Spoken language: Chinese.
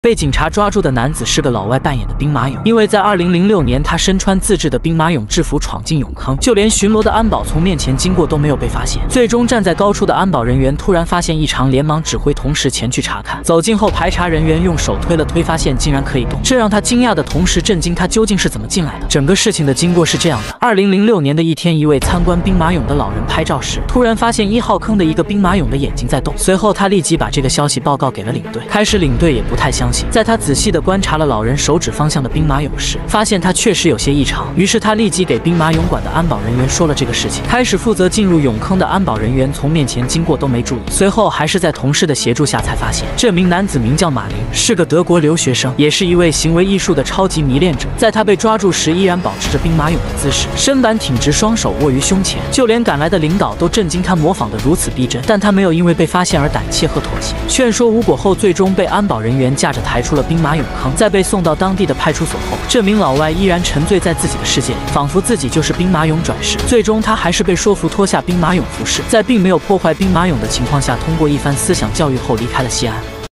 被警察抓住的男子是个老外扮演的兵马俑，因为在2006年，他身穿自制的兵马俑制服闯进俑坑，就连巡逻的安保从面前经过都没有被发现。最终，站在高处的安保人员突然发现异常，连忙指挥同事前去查看。走近后，排查人员用手推了推，发现竟然可以动，这让他惊讶的同时震惊他究竟是怎么进来的。整个事情的经过是这样的：2006年的一天，一位参观兵马俑的老人拍照时，突然发现1号坑的一个兵马俑的眼睛在动。随后，他立即把这个消息报告给了领队。开始，领队也不太相信，在他仔细地观察了老人手指方向的兵马俑时，发现他确实有些异常。于是他立即给兵马俑馆的安保人员说了这个事情。开始负责进入俑坑的安保人员从面前经过都没注意，随后还是在同事的协助下才发现，这名男子名叫马林，是个德国留学生，也是一位行为艺术的超级迷恋者。在他被抓住时，依然保持着兵马俑的姿势，身板挺直，双手握于胸前，就连赶来的领导都震惊他模仿得如此逼真。但他没有因为被发现而胆怯和妥协，劝说无果后，最终被安保人员架着抬出了兵马俑坑。在被送到当地的派出所后，这名老外依然沉醉在自己的世界里，仿佛自己就是兵马俑转世。最终他还是被说服脱下兵马俑服饰，在并没有破坏兵马俑的情况下，通过一番思想教育后离开了西安。